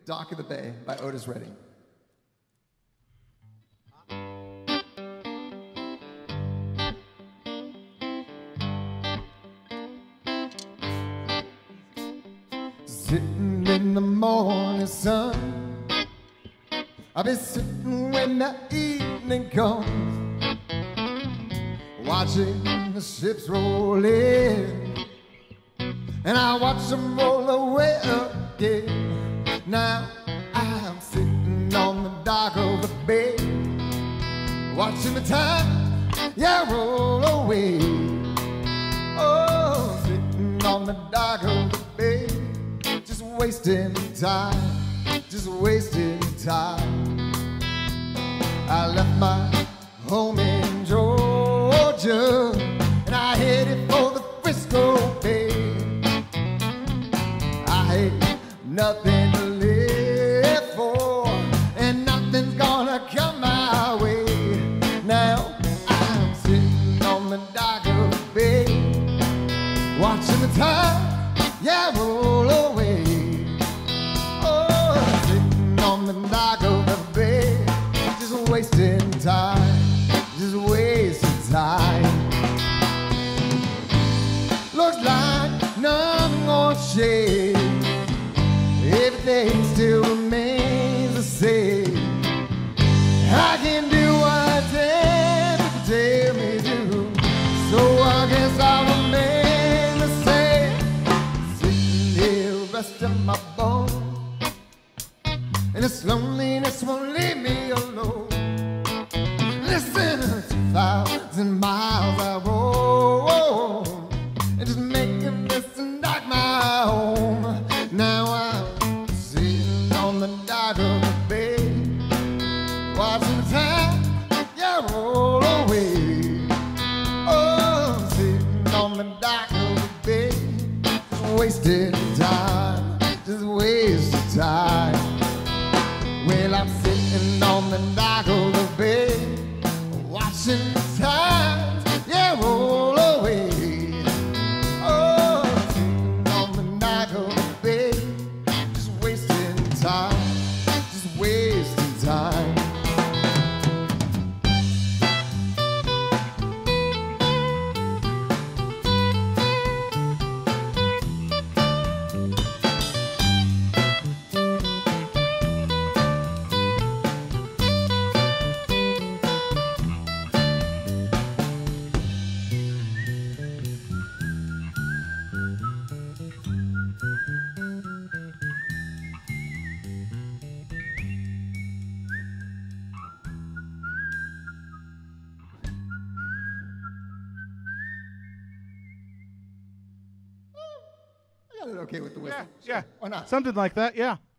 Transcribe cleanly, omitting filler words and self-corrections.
Dock of the Bay by Otis Redding. Sitting in the morning sun, I'll be sitting when the evening comes, watching the ships roll in, and I watch them roll away again. Now I'm sitting on the dock of the bay, watching the time, yeah, roll away. Oh, sitting on the dock of the bay, just wasting time, just wasting time. I left my home in Georgia, and I headed for the Frisco Bay. I had nothing to live for, and nothing's gonna come my way. Now I'm sitting on the dock of the bay, watching the time, yeah, roll away. Oh, sitting on the dock of the bay, just wasting time, just wasting time. Looks like nothing gonna change, everything still remains the same. I can do what I tell me to, so I guess I'll remain the same. Sitting here resting my bones, and this loneliness won't leave me alone. Listen, 2,000 miles I roll, and just making this dock my home. Now I'm sitting on the dock of the bay, watching the time, yeah, roll away. Oh, sitting on the dock of the bay, just wasting time, just wasting time. Well, I'm sitting on the dock of the bay, watching the time, yeah, roll away. Oh, sitting on the dock of the bay, just wasting time, just wasting time. I got it okay with the whistle. Yeah, yeah. Why not? Something like that, yeah.